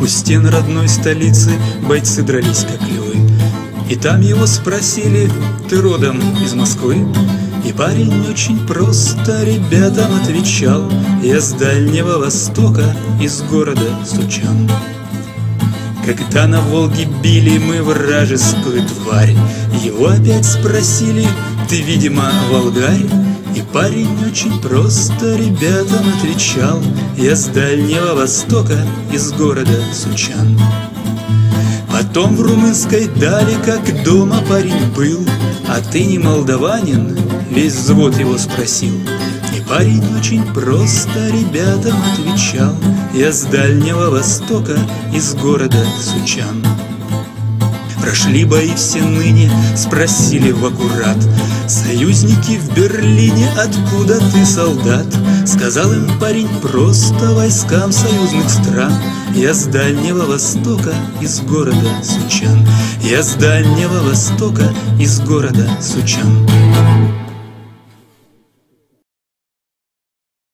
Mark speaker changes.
Speaker 1: стен родной столицы бойцы дрались как львы. И там его спросили: ты родом из Москвы? И парень очень просто ребятам отвечал: я с Дальнего Востока, из города Сучан. Когда на Волге били мы вражескую тварь, его опять спросили: ты, видимо, волгарь? И парень очень просто ребятам отвечал: я с Дальнего Востока, из города Сучан. Потом в румынской дали, как дома парень был: а ты не молдаванин? Весь взвод его спросил. И парень очень просто ребятам отвечал: я с Дальнего Востока, из города Сучан. Прошли бои все ныне, спросили в аккурат: союзники в Берлине, откуда ты, солдат? Сказал им парень просто: войскам союзных стран. Я с Дальнего Востока, из города Сучан. Я с Дальнего Востока, из города Сучан.